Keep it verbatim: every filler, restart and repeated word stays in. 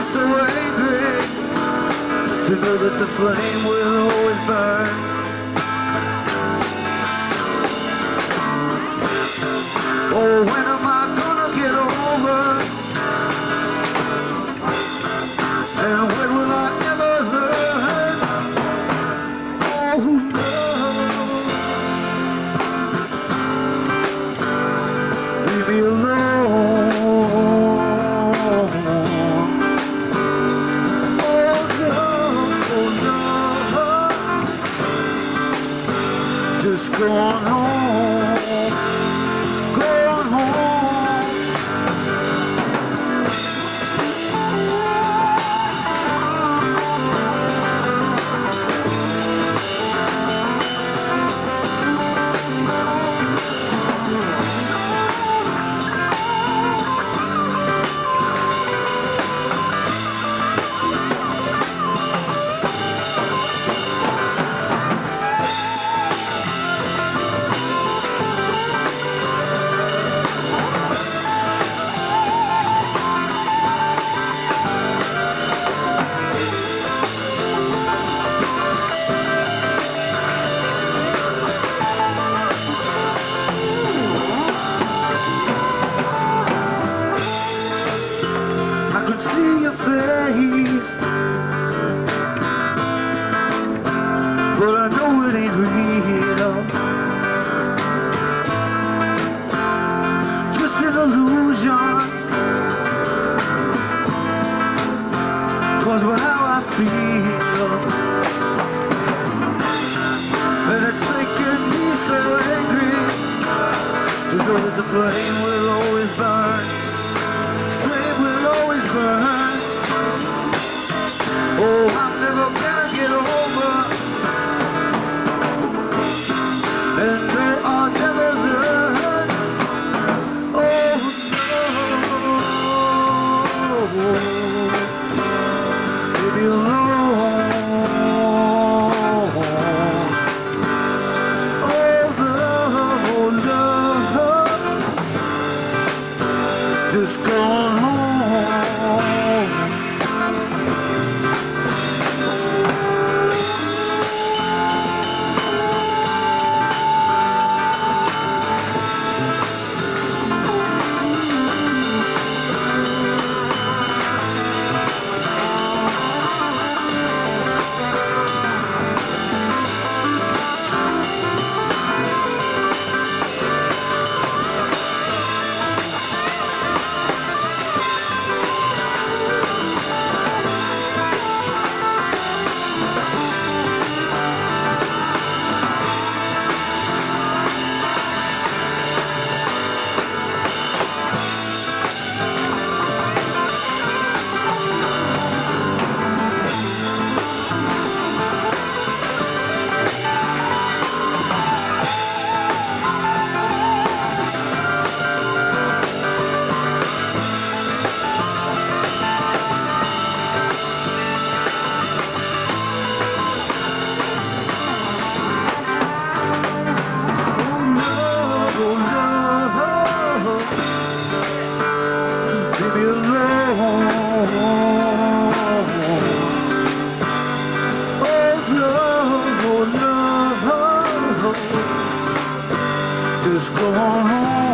so angry to know that the flame will always burn. Oh, when am I gonna get over? And when will I ever learn? Oh no, leave me alone. Oh no, oh no, just go on home, go on home. I could see your face, but I know it ain't real. Just an illusion, cause of how I feel. And it's making me so angry to know that the flame will always burn. Burn. Oh, I'm never gonna get over, and they are never learn. Oh no, leave me alone. Oh no, no, just go home. Just go on home.